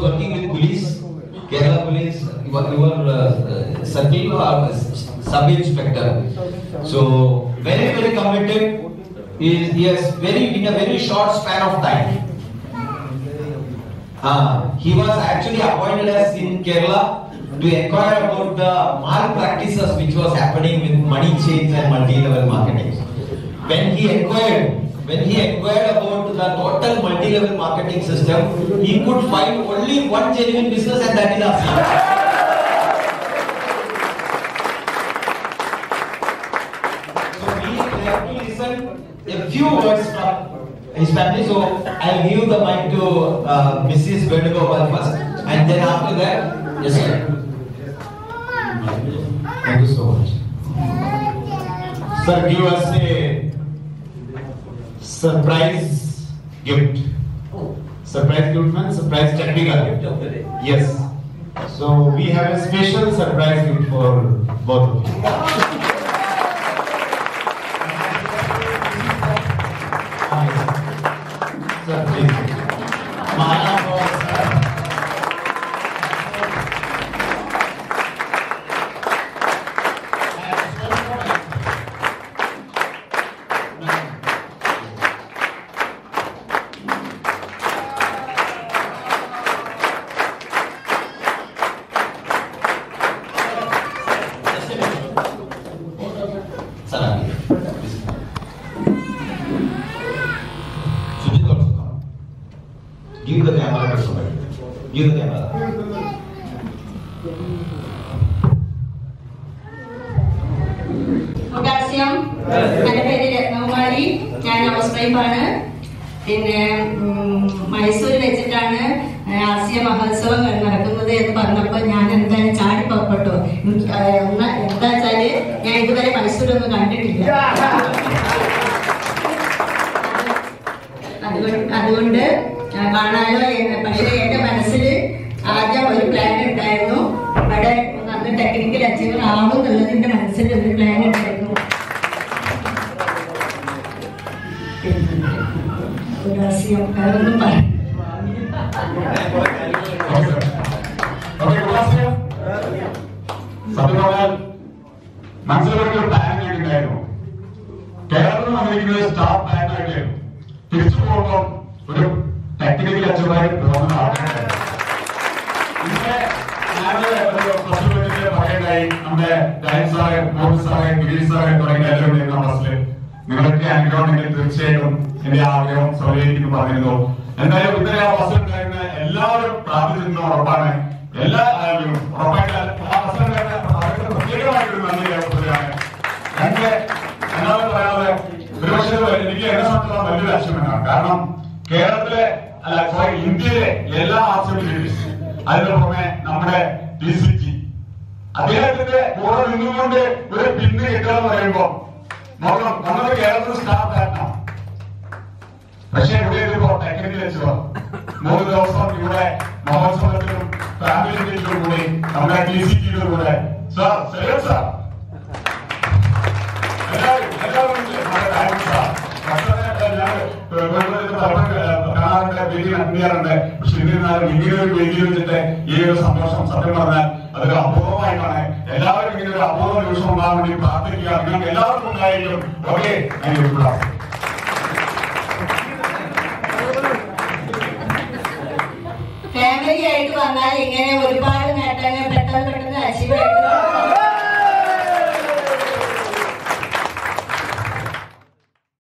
Working with police, Kerala police, you were circle sub-inspector. So very committed. He has in a very short span of time. He was actually appointed as in Kerala to inquire about the malpractices which was happening with money change and multi-level marketing. When he inquired about the total multi-level marketing system, he could find only one genuine business, and that is RCM. So we have to listen a few words from his family. So I'll give the mic to Mrs. Venugopal first, and then after that, yes sir. Thank you so much. Sir, give us a surprise gift. Surprise gift means surprise technical gift. Yes. So we have a special surprise gift for both of you. Sir, please. Mala for sir. Sreejith also come. Give the camera to somebody. Give the camera. Potassium. Ada peri nomari. Jangan housewife ആണ്. പിന്നെ മൈസൂർ വെച്ചിട്ടാണ് RCM മഹോത്സവം നടക്കുന്നത് എന്ന് പറഞ്ഞപ്പോൾ ഞാൻ എന്തായാലും ചാടി പുറപ്പെട്ടു. എന്താ വെച്ചാല് ഞാൻ ഇതുവരെ മൈസൂരൊന്നും കണ്ടിട്ടില്ല. അതുകൊണ്ട് കാണാനോ പക്ഷേ എന്റെ മനസ്സിൽ ആദ്യം ഒരു പ്ലാൻ ഉണ്ടായിരുന്നു. ഇവിടെ നല്ല ടെക്നിക്കൽ അച്ചീവർ ആവും എന്നുള്ളത് എന്റെ മനസ്സിൽ ഒരു പ്ലാൻ ഉണ്ടായിരുന്നു. അതൊന്നും പറയാം. മനസ്സിലൊരു പ്ലാൻ ഉണ്ടായിരുന്നു. കേരളത്തിൽ വന്നിരിക്കുന്നത് സ്റ്റാഫ് പ്ലാൻ ആയിട്ടായിരുന്നു. തിരിച്ചു പോകുമ്പോൾ ഒരു ടെക്നിക്കൽ അച്ചീവറായിട്ട് തോന്നുന്ന ആൾക്കാരായിരുന്നു. ഇങ്ങനെ പറയണ്ടായി നമ്മുടെ Jayan sir, Mohan sir, Girish sir തുടങ്ങിയ എല്ലാവരും നമ്മുടെ ബസ്സിൽ നിങ്ങളൊക്കെ അനുഗ്രഹം ഉണ്ടെങ്കിൽ തീർച്ചയായിട്ടും എന്റെ ആഗ്രഹം സൗകര്യം പറഞ്ഞിരുന്നു. എന്തായാലും ഇന്നലെ ആ ബസ്സിലുണ്ടായിരുന്ന എല്ലാവരും പ്രാർത്ഥിച്ചിരുന്ന ഉറപ്പാണ്. എല്ലാ ആളുകളും ഉറപ്പായിട്ട് ആ ബസ്സിലുണ്ടായിരുന്ന അവർക്ക് പ്രത്യേകമായിട്ടൊരു നന്ദി രേഖപ്പെടുകയാണ്. ഞങ്ങൾക്ക് എന്നാലും പറയാതെ ഒരുപക്ഷെ എനിക്ക് എന്നെ സംബന്ധിച്ചുള്ള വലിയൊരു അച്ചീവ്മെന്റാണ്. കാരണം കേരളത്തിലെ അല്ല സോറി ഇന്ത്യയിലെ എല്ലാ ആർസിഎം അതിന് പുറമെ നമ്മുടെ DCG അദ്ദേഹത്തിന്റെ കൂടെ നിന്നുകൊണ്ട് ഒരു പിന്ന് കിട്ടുക എന്ന് പറയുമ്പോ നോക്കണം, നമ്മുടെ കേരളത്തിൽ സ്റ്റാഫ് ആക്കണം. പക്ഷെ ഇവിടെ ഇതിപ്പോ ടെക്നിക്കൽ അച്ചീവർ 3 ദിവസം ഇവിടെ മഹോത്സവത്തിലും ഫാമിലി മീറ്റിലും കൂടി നമ്മുടെ DCGയുടെ കൂടെ സാർ സെലക്ട് സാർ കാണാറുണ്ട്, വേദി അന്യാറുണ്ട്. പക്ഷെ എന്നിരുന്നാലും ഇങ്ങനെ ഒരു വേദിയിൽ വെച്ചിട്ട് ഈ ഒരു സന്തോഷം സത്യം പറഞ്ഞാൽ അതൊരു അപൂർവമായിട്ടാണ്. എല്ലാവരും ഇങ്ങനെ ഒരു അപൂർവ നിമിഷം ഉണ്ടാകാൻ വേണ്ടി പ്രാർത്ഥിക്കുക. നിങ്ങൾക്ക് എല്ലാവർക്കും ഉണ്ടായിരിക്കും. ഓക്കെ, ഫാമിലി ആയിട്ട് വന്നാൽ ഇങ്ങനെ ഒരുപാട്